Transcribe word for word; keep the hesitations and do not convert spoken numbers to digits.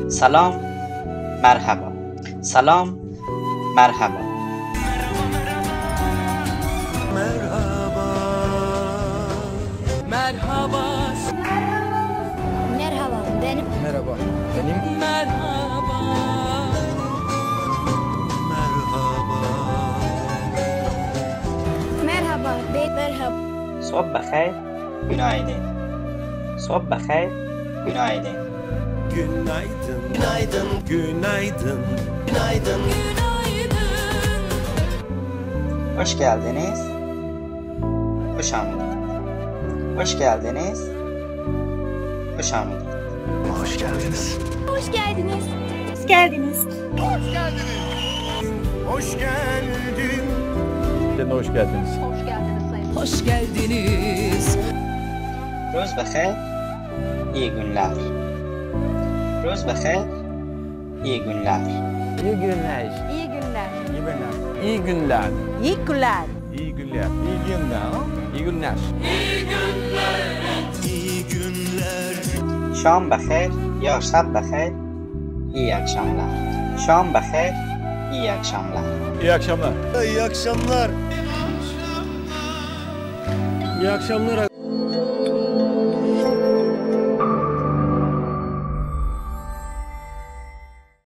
Salam, merhaba. Salam, merhaba. Merhaba. Merhaba. Merhaba, benim. Merhaba, benim. Merhaba. Merhaba. Merhaba, ben. Merhaba. Sabah bekhair, günaydın. Sabah bekhair, günaydın. Günaydın. Günaydın. Günaydın. Günaydın. Hoş geldiniz. Hoş geldiniz. Hoş geldiniz. Hoş geldiniz. Hoş geldiniz. Hoş geldiniz. Hoş geldiniz. Hoş geldin. Siz de hoş geldiniz. Hoş geldiniz. Roz bekhair, iyi günler. Roz bekhair, iyi günler. İyi günler. İyi günler. İyi günler. İyi günler. İyi günler. İyi günler. İyi günler. İyi günler. Şam bekhair, ya şab bekhair, iyi akşamlar. Şam bekhair, iyi akşamlar. İyi akşamlar. İyi akşamlar. İyi akşamlar.